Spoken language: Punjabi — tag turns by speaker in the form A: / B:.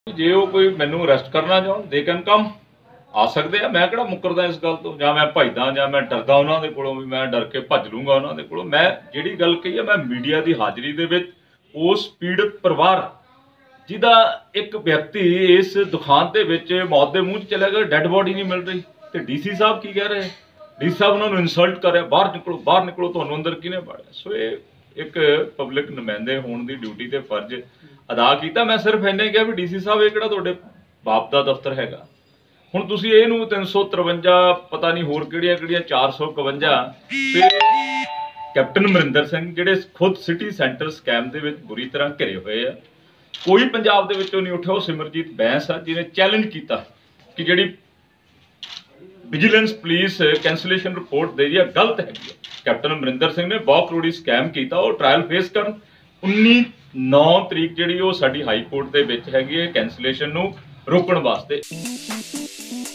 A: ਜੇ ਉਹ ਕੋਈ ਮੈਨੂੰ ਅਰੈਸਟ ਕਰਨਾ ਚਾਹੁਣ ਦੇ ਕੈਨ ਕਮ, ਆ ਸਕਦੇ ਆ। ਮੈਂ ਕਿਹੜਾ ਮੁੱਕਰਦਾ ਇਸ ਗੱਲ ਤੋਂ, ਜਾਂ ਮੈਂ ਭੱਜਦਾ ਜਾਂ ਮੈਂ ਡਰਦਾ ਉਹਨਾਂ ਦੇ ਕੋਲੋਂ ਵੀ ਮੈਂ ਡਰ ਕੇ ਭੱਜ ਲੂੰਗਾ ਉਹਨਾਂ ਦੇ ਕੋਲੋਂ। ਮੈਂ ਜਿਹੜੀ ਗੱਲ ਕਹੀ ਆ, ਮੈਂ ਮੀਡੀਆ ਦੀ ਹਾਜ਼ਰੀ ਦੇ ਵਿੱਚ ਉਸ ਪੀੜਤ ਪਰਿਵਾਰ ਜਿਹਦਾ ਇੱਕ ਵਿਅਕਤੀ ਇਸ ਦੁਕਾਨ ਦੇ ਵਿੱਚ ਮੌਤ ਦੇ ਮੂੰਹ 'ਚ ਚਲਿਆ ਗਿਆ, ਡੈੱਡ ਬੋਡੀ ਨਹੀਂ ਮਿਲ ਰਹੀ, ਤੇ ਡੀਸੀ ਸਾਹਿਬ ਕੀ ਕਹਿ ਰਹੇ? ਡੀਸੀ ਸਾਹਿਬ ਉਹਨਾਂ ਨੂੰ ਇਨਸਲਟ ਕਰ ਰਿਹਾ, ਬਾਹਰ ਨਿਕਲੋ, ਤੁਹਾਨੂੰ ਅੰਦਰ ਕਿਹਨੇ ਪਾੜਿਆ? ਸੋ ਇਹ ਇੱਕ ਪਬਲਿਕ ਨੁਮਾਇੰਦੇ ਹੋਣ ਦੀ ਡਿਊਟੀ ਤੇ ਫਰਜ਼ ਅਦਾ ਕੀਤਾ। ਮੈਂ ਸਿਰਫ ਇੰਨੇ ਕਿਹਾ ਵੀ ਡੀਸੀ ਸਾਹਿਬ ਇਹ ਕਿਹੜਾ ਤੁਹਾਡੇ ਬਾਪ ਦਾ ਦਫ਼ਤਰ ਹੈਗਾ? ਹੁਣ ਤੁਸੀਂ ਇਹਨੂੰ 353 ਪਤਾ ਨਹੀਂ ਹੋਰ ਕਿਹੜੀਆਂ 451 ਤੇ ਕੈਪਟਨ ਅਮਰਿੰਦਰ ਸਿੰਘ ਜਿਹੜੇ ਖੁਦ ਸਿਟੀ ਸੈਂਟਰ ਸਕੈਮ ਦੇ ਵਿੱਚ ਬੁਰੀ ਤਰ੍ਹਾਂ ਘਿਰੇ ਹੋਏ ਆ, ਕੋਈ ਪੰਜਾਬ ਦੇ ਵਿੱਚੋਂ ਨਹੀਂ ਉੱਠਿਆ। ਉਹ ਸਿਮਰਜੀਤ ਬੈਂਸ ਆ ਜਿਹਨੇ ਚੈਲੰਜ ਕੀਤਾ ਕਿ ਜਿਹੜੀ ਵਿਜੀਲੈਂਸ ਪੁਲਿਸ ਕੈਂਸਲੇਸ਼ਨ ਰਿਪੋਰਟ ਦੇ ਰਹੀ ਆ ਗਲਤ ਹੈਗੀ ਆ। ਕੈਪਟਨ ਅਮਰਿੰਦਰ ਸਿੰਘ ਨੇ ਬਹੁਤ ਕਰੋੜੀ ਸਕੈਮ ਕੀਤਾ, ਉਹ ਟ੍ਰਾਇਲ ਫੇਸ ਕਰਨ। 19/9 ਤਰੀਕ ਜਿਹੜੀ ਉਹ ਸਾਡੀ ਹਾਈ ਕੋਰਟ ਦੇ ਵਿੱਚ ਹੈਗੀ ਹੈ ਕੈਂਸਲੇਸ਼ਨ ਨੂੰ ਰੋਕਣ ਵਾਸਤੇ।